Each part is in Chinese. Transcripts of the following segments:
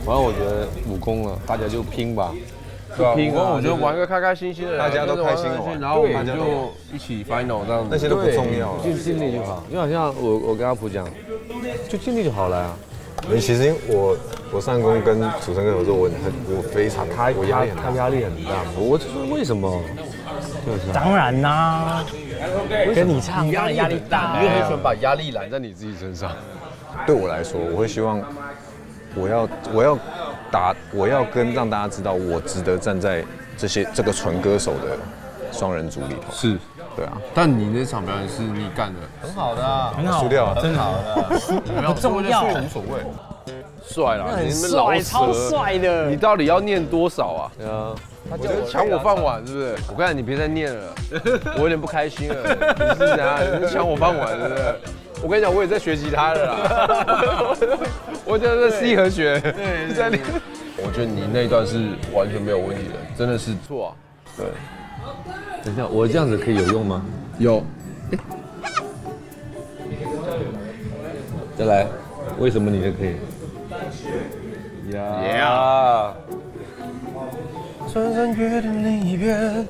反正我觉得5公了，大家就拼吧。 拼啊！我觉得玩个开开心心的， 大家都开心的玩， 然后我们就一起 final 这样子， 那些都不重要， 就尽力就好。因为好像我跟阿普讲，就尽力就好了啊。 其实我上公跟主持人合作，我非常我压力很大， 他压力很大。我就说为什么？就是当然啦，跟你唱压力大， 你就很喜欢把压力揽在你自己身上。 对我来说，我会希望我要让大家知道，我值得站在这个纯歌手的双人组里头。 是， 对啊。 但你那场表演是你干的， 很好的，很好， 输掉了， 真好的，不重要， 无所谓。帅啦， 很帅，超帅的。 你到底要念多少啊？ 对啊。 他叫我抢我饭碗，是不是？我跟你讲，你别再念了，我有点不开心了。你是怎样？你是抢我饭碗，是不是？我跟你讲，我也在学吉他了啦。我就是在 C 和弦。对，在练。我觉得你那一段是完全没有问题的，真的是错啊。对。 等一下，我这样子可以有用吗？ 有。 再来，为什么你的可以？ 呀。穿山越的另一边。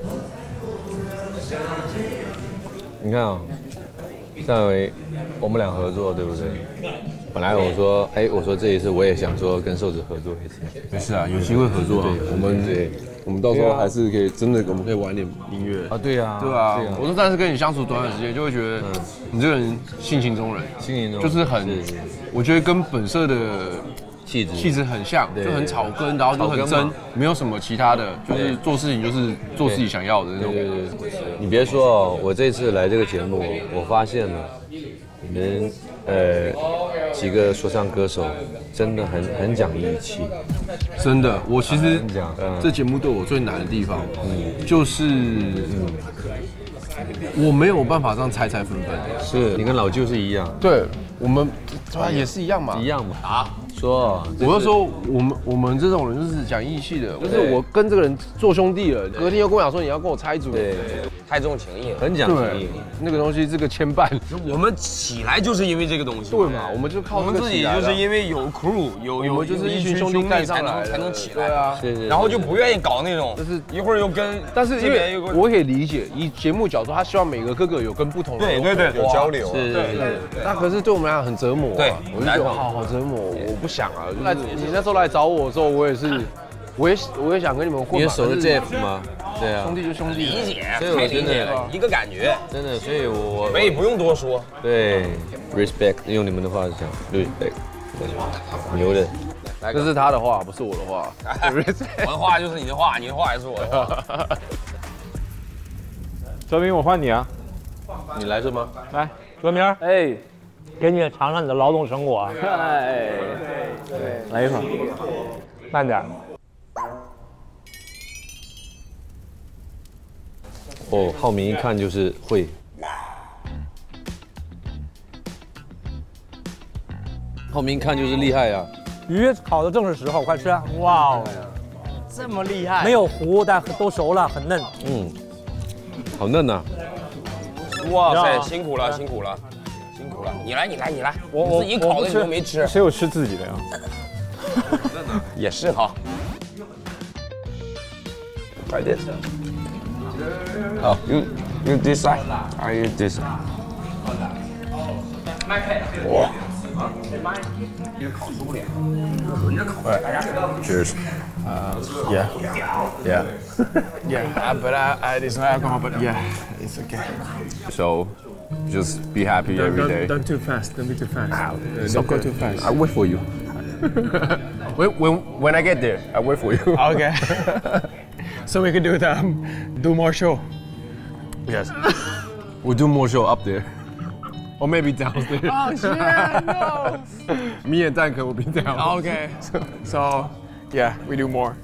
你看啊，上回我们俩合作，对不对？本来我说这一次我也想说跟瘦子合作一次。 没事啊，有机会合作啊。我们到时候还是可以真的，我们可以玩点音乐啊。对啊， 对啊。我说，但是跟你相处短时间，就会觉得你这个人性情中人，就是很，我觉得跟本色的气质很像，就很草根，然后就很真，没有什么其他的，就是做事情就是做自己想要的那种。 对。你别说哦，我这次来这个节目，我发现了你们几个说唱歌手真的很讲义气， 真的。我其实这节目对我最难的地方，就是我没有办法这样猜分分。 是你跟老舅是一样， 对，我们也是一样嘛， 一样嘛啊。说， 我就说我们这种人就是讲义气的，就是我跟这个人做兄弟了，隔天又跟我讲说你要跟我拆组， 对， 太重情义了， 很讲情义。 那个东西这个牵绊， 我们起来就是因为这个东西， 对嘛？我们就靠我们自己就是因为有 crew 我们就是一群兄弟干上来才能起来， 对啊， 然后就不愿意搞那种，就是一会儿又跟， 但是因为我可以理解，以节目角度，他希望每个哥哥有跟不同的对有交流， 对。那可是对我们来讲很折磨， 对， 我就觉得好折磨，我不想啊。你那时候来找我的时候，我也想跟你们混。 你熟的 Jeff 吗？对啊， 兄弟就兄弟， 理解，太理解了，一个感觉， 真的，所以我不用多说。 对 ，respect， 用你们的话讲 respect， 牛的。 这是他的话，不是我的话。 我的话就是你的话，你的话也是我的话。 哲明，我换你啊， 你来是吗？ 来，哲明，哎，给你尝尝你的劳动成果。哎，来一口，慢点。 哦，浩明一看就是会。浩明一看就是厉害啊！ 鱼烤的正是时候，快吃！哇哦， 这么厉害！ 没有糊，但都熟了，很嫩。 好嫩呐！ 哇塞，辛苦了！你来！我自己烤的你都没吃， 谁有吃自己的呀？ 也是哈。Try this. Oh, you this side? Are you this side? 哇！Cheers. Yeah. But it's not alcohol. But yeah, it's okay. So, just be happy every day. Don't too fast. Don't be too fast. Don't go too fast. I wait for you. when I get there, I wait for you. Okay. So we can do more show. Yes. We'll do more show up there. Or maybe downstairs. Oh shit! No. Me and Dan will be down. Okay. So, yeah, we do more.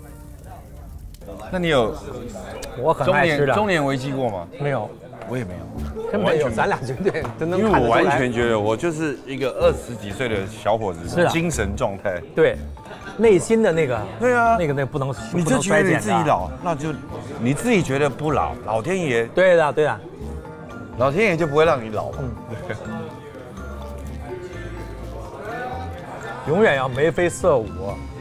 那你有我很爱吃的中年危机过吗？ 没有， 我也没有， 根本有，咱俩绝对真能因为我看得出来。 完全觉得我就是一个20几岁的小伙子， 是啊精神状态。 对，内心的那个， 对啊， 那个不能， 你就觉得你自己老，那就你自己觉得不老，老天爷对的，对的， 老天爷就不会让你老。 永远要眉飞色舞，